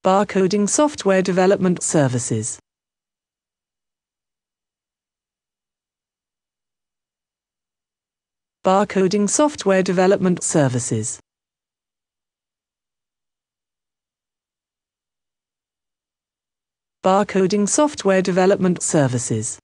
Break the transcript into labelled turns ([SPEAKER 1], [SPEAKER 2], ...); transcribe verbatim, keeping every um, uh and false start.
[SPEAKER 1] Barcoding software development services. Barcoding software development services. Barcoding software development services.